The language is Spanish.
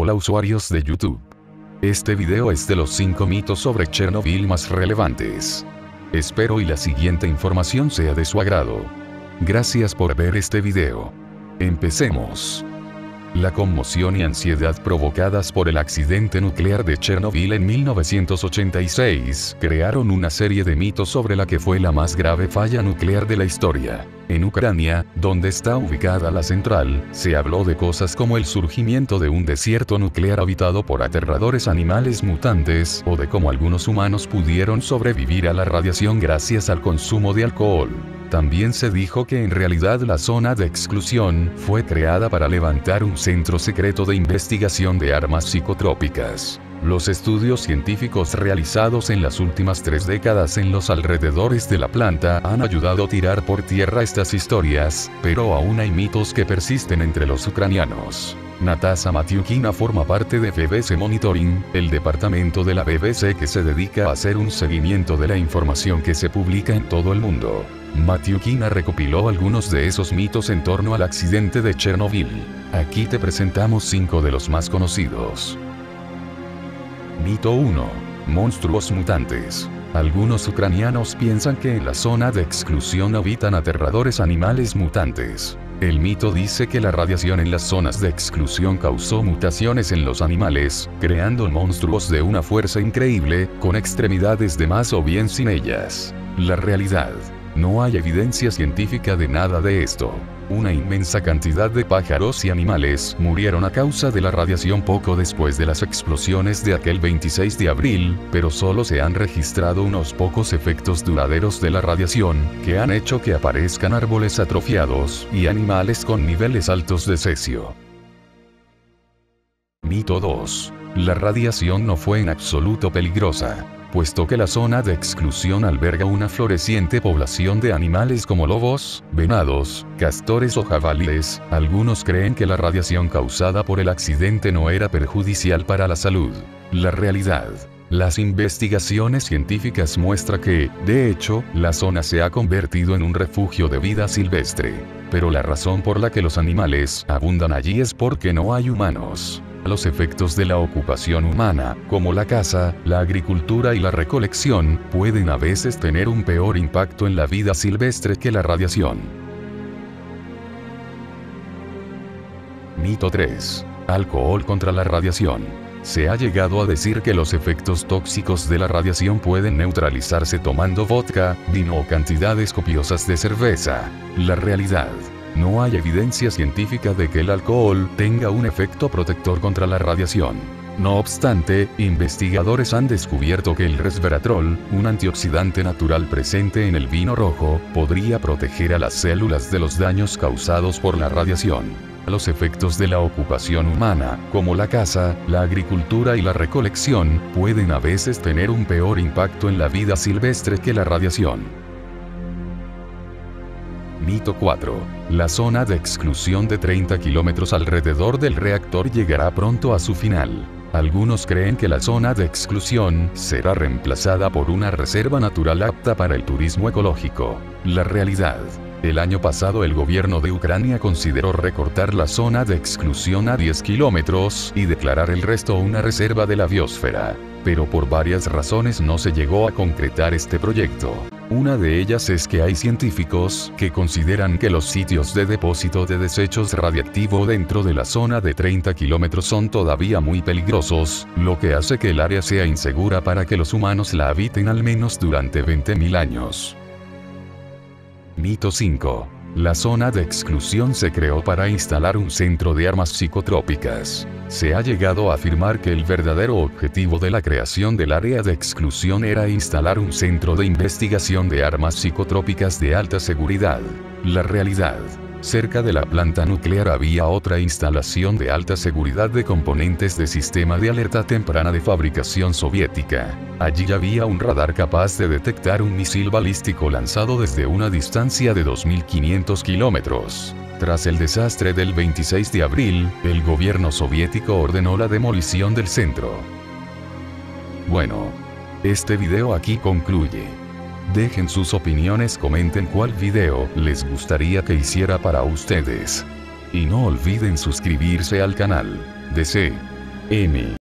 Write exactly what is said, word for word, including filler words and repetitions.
hola usuarios de YouTube. Este video es de los cinco mitos sobre Chernobyl más relevantes. Espero y la siguiente información sea de su agrado. Gracias por ver este video. Empecemos. La conmoción y ansiedad provocadas por el accidente nuclear de Chernobyl en mil novecientos ochenta y seis crearon una serie de mitos sobre la que fue la más grave falla nuclear de la historia. En Ucrania, donde está ubicada la central, se habló de cosas como el surgimiento de un desierto nuclear habitado por aterradores animales mutantes, o de cómo algunos humanos pudieron sobrevivir a la radiación gracias al consumo de alcohol. También se dijo que en realidad la zona de exclusión fue creada para levantar un centro secreto de investigación de armas psicotrópicas. Los estudios científicos realizados en las últimas tres décadas en los alrededores de la planta han ayudado a tirar por tierra estas historias, pero aún hay mitos que persisten entre los ucranianos. Natasha Matiukina forma parte de B B C Monitoring, el departamento de la B B C que se dedica a hacer un seguimiento de la información que se publica en todo el mundo. Matiukina recopiló algunos de esos mitos en torno al accidente de Chernobyl. Aquí te presentamos cinco de los más conocidos. Mito uno. Monstruos mutantes. Algunos ucranianos piensan que en la zona de exclusión habitan aterradores animales mutantes. El mito dice que la radiación en las zonas de exclusión causó mutaciones en los animales, creando monstruos de una fuerza increíble, con extremidades de más o bien sin ellas. La realidad. No hay evidencia científica de nada de esto. Una inmensa cantidad de pájaros y animales murieron a causa de la radiación poco después de las explosiones de aquel veintiséis de abril, pero solo se han registrado unos pocos efectos duraderos de la radiación, que han hecho que aparezcan árboles atrofiados y animales con niveles altos de cesio. Mito dos. La radiación no fue en absoluto peligrosa. Puesto que la zona de exclusión alberga una floreciente población de animales como lobos, venados, castores o jabalíes, algunos creen que la radiación causada por el accidente no era perjudicial para la salud. La realidad. Las investigaciones científicas muestran que, de hecho, la zona se ha convertido en un refugio de vida silvestre. Pero la razón por la que los animales abundan allí es porque no hay humanos. Los efectos de la ocupación humana, como la caza, la agricultura y la recolección, pueden a veces tener un peor impacto en la vida silvestre que la radiación. Mito tres. Alcohol contra la radiación. Se ha llegado a decir que los efectos tóxicos de la radiación pueden neutralizarse tomando vodka, vino o cantidades copiosas de cerveza. La realidad. No hay evidencia científica de que el alcohol tenga un efecto protector contra la radiación. No obstante, investigadores han descubierto que el resveratrol, un antioxidante natural presente en el vino rojo, podría proteger a las células de los daños causados por la radiación. Los efectos de la ocupación humana, como la caza, la agricultura y la recolección, pueden a veces tener un peor impacto en la vida silvestre que la radiación. Mito cuatro. La zona de exclusión de treinta kilómetros alrededor del reactor llegará pronto a su final. Algunos creen que la zona de exclusión será reemplazada por una reserva natural apta para el turismo ecológico. La realidad. El año pasado el gobierno de Ucrania consideró recortar la zona de exclusión a diez kilómetros y declarar el resto una reserva de la biosfera. Pero por varias razones no se llegó a concretar este proyecto. Una de ellas es que hay científicos que consideran que los sitios de depósito de desechos radiactivos dentro de la zona de treinta kilómetros son todavía muy peligrosos, lo que hace que el área sea insegura para que los humanos la habiten al menos durante veinte mil años. Mito cinco. La zona de exclusión se creó para instalar un centro de armas psicotrópicas. Se ha llegado a afirmar que el verdadero objetivo de la creación del área de exclusión era instalar un centro de investigación de armas psicotrópicas de alta seguridad. La realidad. Cerca de la planta nuclear había otra instalación de alta seguridad de componentes de sistema de alerta temprana de fabricación soviética. Allí había un radar capaz de detectar un misil balístico lanzado desde una distancia de dos mil quinientos kilómetros. Tras el desastre del veintiséis de abril, el gobierno soviético ordenó la demolición del centro. Bueno, este video aquí concluye. Dejen sus opiniones, comenten cuál video les gustaría que hiciera para ustedes. Y no olviden suscribirse al canal. D C. M.